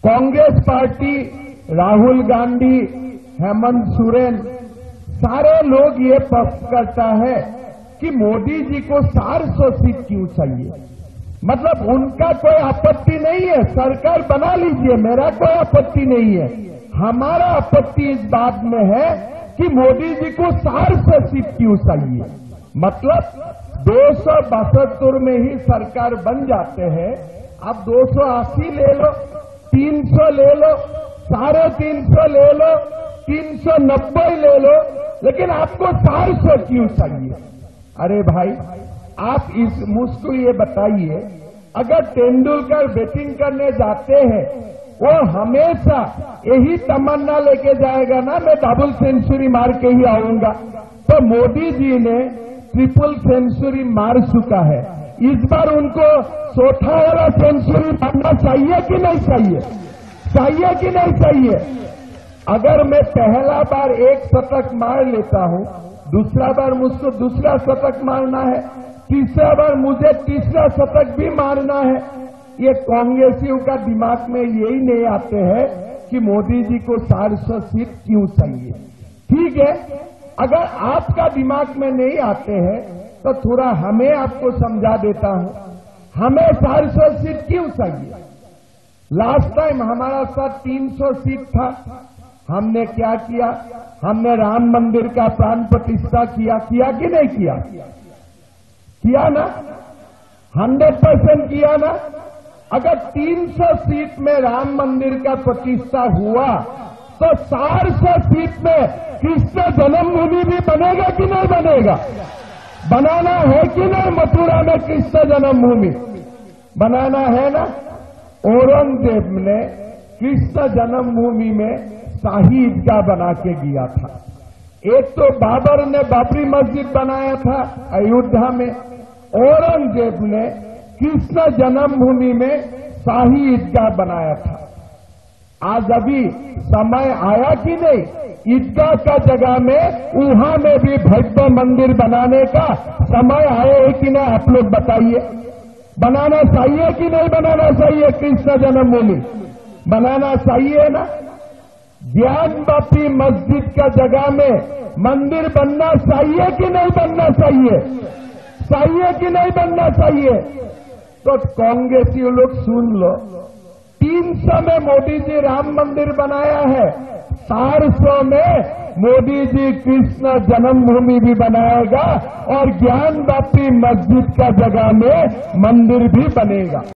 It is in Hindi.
कांग्रेस पार्टी, राहुल गांधी, हेमंत सोरेन, सारे लोग ये पक्ष करता है कि मोदी जी को 400 सीट क्यों चाहिए। मतलब उनका कोई आपत्ति नहीं है, सरकार बना लीजिए, मेरा कोई आपत्ति नहीं है। हमारा आपत्ति इस बात में है कि मोदी जी को 400 सीट क्यों चाहिए। मतलब 272 में ही सरकार बन जाते हैं, अब 280 ले लो, 300 ले लो, 350 ले लो, 390 ले लो, लेकिन आपको 400 क्यों चाहिए। अरे भाई, आप इस मुझको ये बताइए, अगर तेंदुलकर बैटिंग करने जाते हैं वो हमेशा यही तमन्ना लेके जाएगा ना, मैं डबल सेंचुरी मार के ही आऊंगा। तो मोदी जी ने ट्रिपल सेंचुरी मार चुका है, इस बार उनको चौथा वाला सेंचुरी मारना चाहिए कि नहीं चाहिए, चाहिए कि नहीं चाहिए। अगर मैं पहला बार एक शतक मार लेता हूं, दूसरा बार मुझको दूसरा शतक मारना है, तीसरा बार मुझे तीसरा शतक भी मारना है। ये कांग्रेसियों का दिमाग में यही नहीं आते हैं कि मोदी जी को 400 सीट क्यों चाहिए। ठीक है, अगर आपका दिमाग में नहीं आते हैं तो थोड़ा हमें आपको समझा देता हूं, हमें 400 सीट क्यों चाहिए। लास्ट टाइम हमारा साथ 300 सीट था, हमने क्या किया, हमने राम मंदिर का प्राण प्रतिष्ठा किया कि नहीं किया, किया ना, 100% किया ना। अगर 300 सीट में राम मंदिर का प्रतिष्ठा हुआ तो 400 सीट में कृष्ण जन्मभूमि भी बनेगा कि नहीं बनेगा, बनाना है कि नहीं। मथुरा में कृष्ण जन्मभूमि बनाना है ना। औरंगजेब ने कृष्ण जन्मभूमि में शाही ईदगाह बना के दिया था। एक तो बाबर ने बाबरी मस्जिद बनाया था अयोध्या में, औरंगजेब ने कृष्ण जन्मभूमि में शाही ईदगाह बनाया था। आज अभी समय आया कि नहीं, ईदगाह का जगह में वहां में भी भव्य मंदिर बनाने का समय आया है कि नहीं, आप लोग बताइए। बनाना चाहिए कि नहीं बनाना चाहिए, कृष्ण जन्मभूमि बनाना चाहिए ना। ज्ञानवापी मस्जिद का जगह में मंदिर बनना चाहिए कि नहीं बनना चाहिए, चाहिए कि नहीं बनना चाहिए। तो कांग्रेसी लोग सुन लो, 300 में मोदी जी राम मंदिर बनाया है, 400 में मोदी जी कृष्ण जन्मभूमि भी बनाएगा और ज्ञानवापी मस्जिद का जगह में मंदिर भी बनेगा।